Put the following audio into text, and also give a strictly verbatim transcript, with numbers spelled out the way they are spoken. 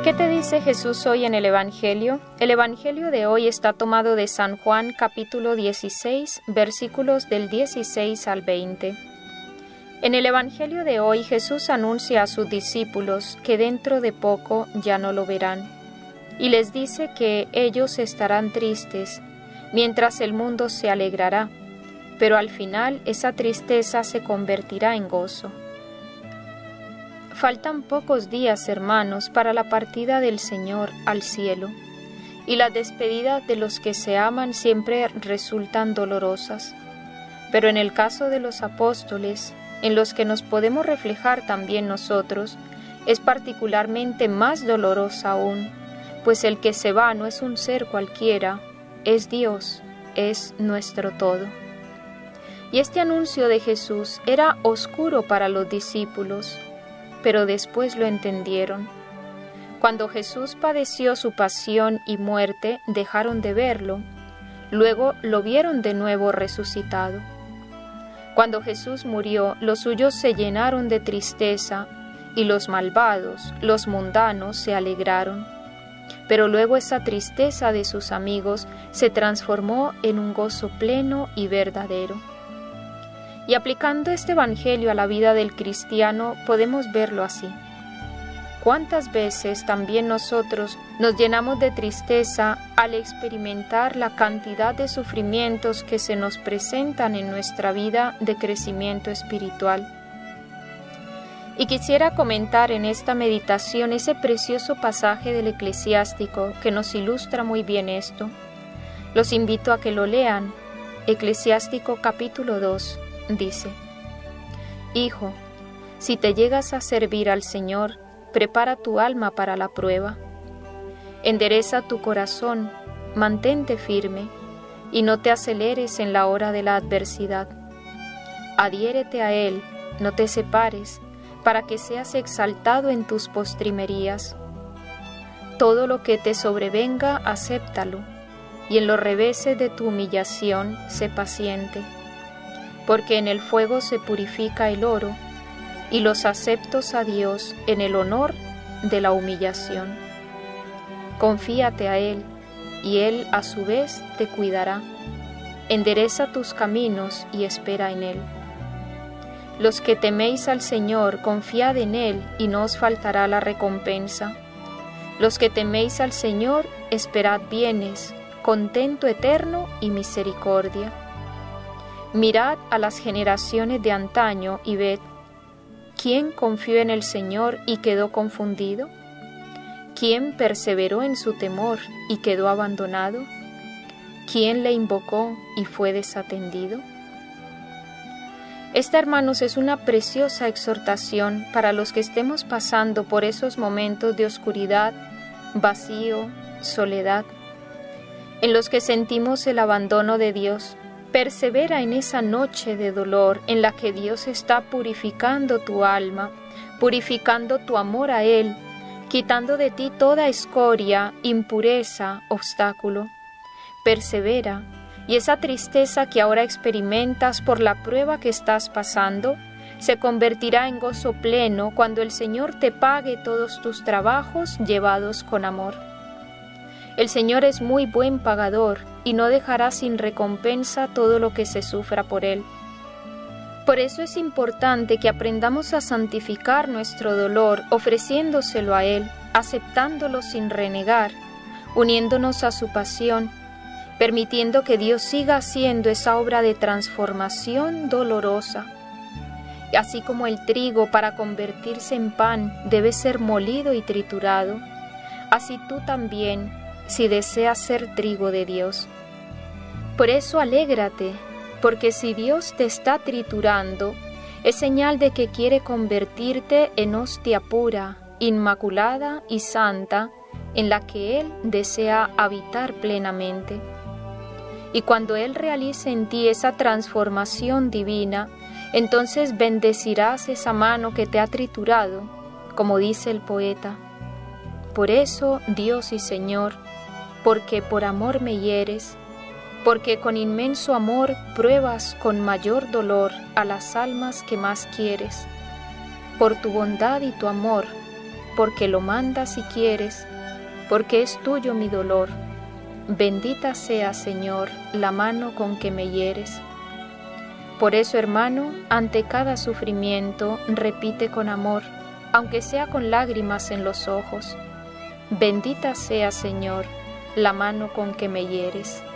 ¿Qué te dice Jesús hoy en el Evangelio? El Evangelio de hoy está tomado de San Juan capítulo dieciséis, versículos del dieciséis al veinte. En el Evangelio de hoy Jesús anuncia a sus discípulos que dentro de poco ya no lo verán, y les dice que ellos estarán tristes, mientras el mundo se alegrará, pero al final esa tristeza se convertirá en gozo. Faltan pocos días, hermanos, para la partida del Señor al cielo, y las despedidas de los que se aman siempre resultan dolorosas. Pero en el caso de los apóstoles, en los que nos podemos reflejar también nosotros, es particularmente más dolorosa aún, pues el que se va no es un ser cualquiera, es Dios, es nuestro todo. Y este anuncio de Jesús era oscuro para los discípulos, pero después lo entendieron. Cuando Jesús padeció su pasión y muerte, dejaron de verlo, luego lo vieron de nuevo resucitado. Cuando Jesús murió, los suyos se llenaron de tristeza, y los malvados, los mundanos, se alegraron. Pero luego esa tristeza de sus amigos se transformó en un gozo pleno y verdadero. Y aplicando este Evangelio a la vida del cristiano, podemos verlo así. ¿Cuántas veces también nosotros nos llenamos de tristeza al experimentar la cantidad de sufrimientos que se nos presentan en nuestra vida de crecimiento espiritual? Y quisiera comentar en esta meditación ese precioso pasaje del Eclesiástico que nos ilustra muy bien esto. Los invito a que lo lean. Eclesiástico capítulo dos dice: Hijo, si te llegas a servir al Señor, prepara tu alma para la prueba. Endereza tu corazón, mantente firme, y no te aceleres en la hora de la adversidad. Adhiérete a Él, no te separes, para que seas exaltado en tus postrimerías. Todo lo que te sobrevenga, acéptalo, y en los reveses de tu humillación, sé paciente. Porque en el fuego se purifica el oro, y los aceptos a Dios en el honor de la humillación. Confíate a Él, y Él a su vez te cuidará. Endereza tus caminos y espera en Él. Los que teméis al Señor, confiad en Él, y no os faltará la recompensa. Los que teméis al Señor, esperad bienes, contento eterno y misericordia. Mirad a las generaciones de antaño y ved, ¿quién confió en el Señor y quedó confundido? ¿Quién perseveró en su temor y quedó abandonado? ¿Quién le invocó y fue desatendido? Esta, hermanos, es una preciosa exhortación para los que estemos pasando por esos momentos de oscuridad, vacío, soledad, en los que sentimos el abandono de Dios. Persevera en esa noche de dolor en la que Dios está purificando tu alma, purificando tu amor a Él, quitando de ti toda escoria, impureza, obstáculo. Persevera, y esa tristeza que ahora experimentas por la prueba que estás pasando se convertirá en gozo pleno cuando el Señor te pague todos tus trabajos llevados con amor. El Señor es muy buen pagador y no dejará sin recompensa todo lo que se sufra por Él. Por eso es importante que aprendamos a santificar nuestro dolor ofreciéndoselo a Él, aceptándolo sin renegar, uniéndonos a su pasión, permitiendo que Dios siga haciendo esa obra de transformación dolorosa. Así como el trigo para convertirse en pan debe ser molido y triturado, así tú también, si deseas ser trigo de Dios. Por eso alégrate, porque si Dios te está triturando, es señal de que quiere convertirte en hostia pura, inmaculada y santa, en la que Él desea habitar plenamente. Y cuando Él realice en ti esa transformación divina, entonces bendecirás esa mano que te ha triturado, como dice el poeta. Por eso, Dios y Señor, porque por amor me hieres, porque con inmenso amor pruebas con mayor dolor a las almas que más quieres. Por tu bondad y tu amor, porque lo mandas y quieres, porque es tuyo mi dolor. Bendita sea, Señor, la mano con que me hieres. Por eso, hermano, ante cada sufrimiento, repite con amor, aunque sea con lágrimas en los ojos: bendita sea, Señor, la mano con que me hieres.